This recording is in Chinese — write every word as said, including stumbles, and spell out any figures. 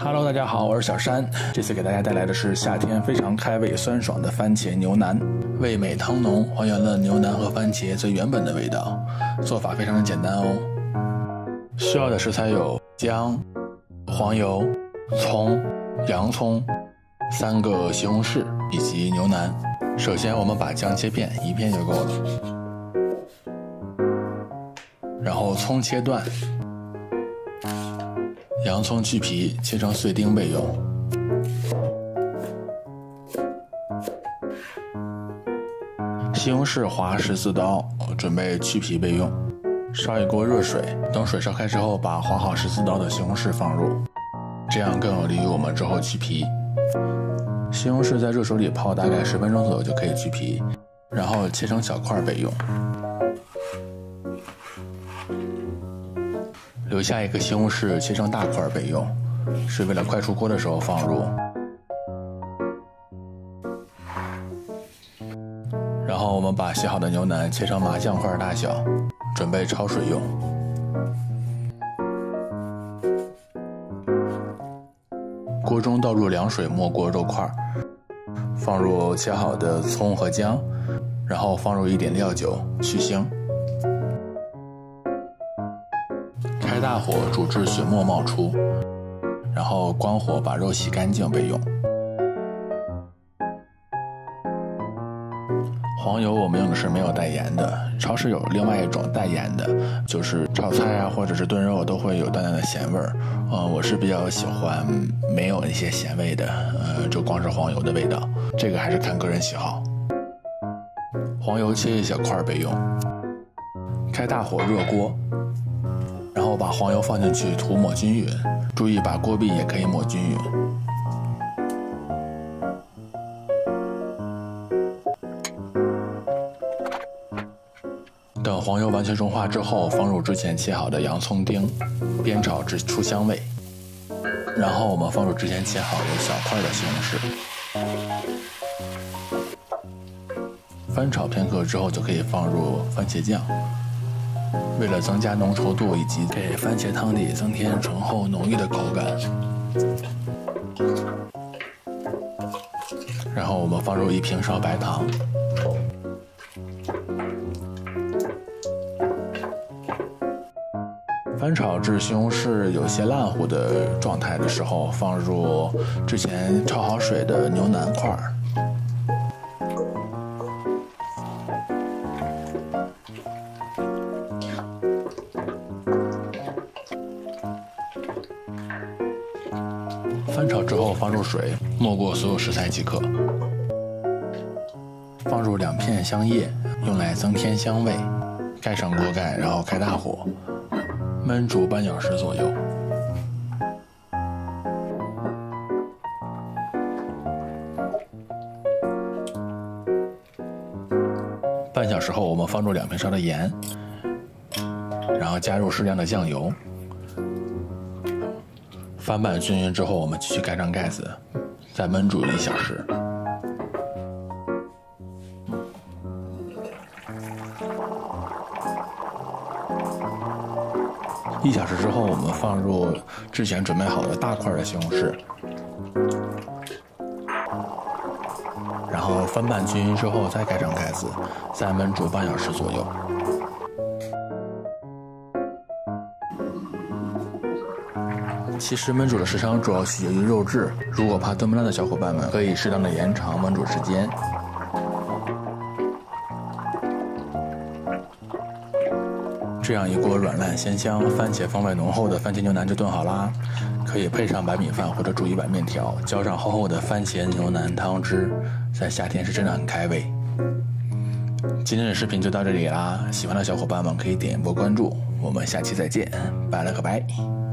Hello， 大家好，我是小山。这次给大家带来的是夏天非常开胃酸爽的番茄牛腩，味美汤浓，还原了牛腩和番茄最原本的味道。做法非常的简单哦。需要的食材有姜、黄油、葱、洋葱、三个西红柿以及牛腩。首先我们把姜切片，一片就够了。然后葱切段，洋葱去皮，切成碎丁备用。西红柿划十字刀，准备去皮备用。烧一锅热水，等水烧开之后，把划好十字刀的西红柿放入，这样更有利于我们之后去皮。西红柿在热水里泡大概十分钟左右就可以去皮，然后切成小块备用。留下一个西红柿切成大块备用，是为了快出锅的时候放入。然后我们把洗好的牛腩切成麻酱块大小，准备焯水用。锅中倒入凉水没过肉块，放入切好的葱和姜，然后放入一点料酒去腥。开大火煮至血沫冒出，然后关火把肉洗干净备用。黄油我们用的是没有带盐的，超市有另外一种带盐的，就是炒菜啊或者是炖肉都会有淡淡的咸味儿。呃，我是比较喜欢没有那些咸味的，呃，就光是黄油的味道，这个还是看个人喜好。黄油切一小块备用。开大火热锅，然后把黄油放进去涂抹均匀，注意把锅壁也可以抹均匀。等黄油完全融化之后，放入之前切好的洋葱丁，煸炒至出香味。然后我们放入之前切好的小块的西红柿，翻炒片刻之后就可以放入番茄酱。为了增加浓稠度以及给番茄汤底增添醇厚浓郁的口感，然后我们放入一瓶少白糖。翻炒至西红柿有些烂糊的状态的时候，放入之前焯好水的牛腩块儿。翻炒之后放入水，没过所有食材即可。放入两片香叶，用来增添香味。盖上锅盖，然后开大火。焖煮半小时左右。半小时后，我们放入两片烧的盐，然后加入适量的酱油，翻拌均匀之后，我们继续盖上盖子，再焖煮一小时。一小时之后，我们放入之前准备好的大块的西红柿，然后翻拌均匀之后再盖上盖子，再焖煮半小时左右。其实焖煮的时长主要取决于肉质，如果怕炖不烂的小伙伴们，可以适当的延长焖煮时间。这样一锅软烂鲜香、番茄风味浓厚的番茄牛腩就炖好啦，可以配上白米饭或者煮一碗面条，浇上厚厚的番茄牛腩汤汁，在夏天是真的很开胃。今天的视频就到这里啦，喜欢的小伙伴们可以点一波关注，我们下期再见，拜了个拜。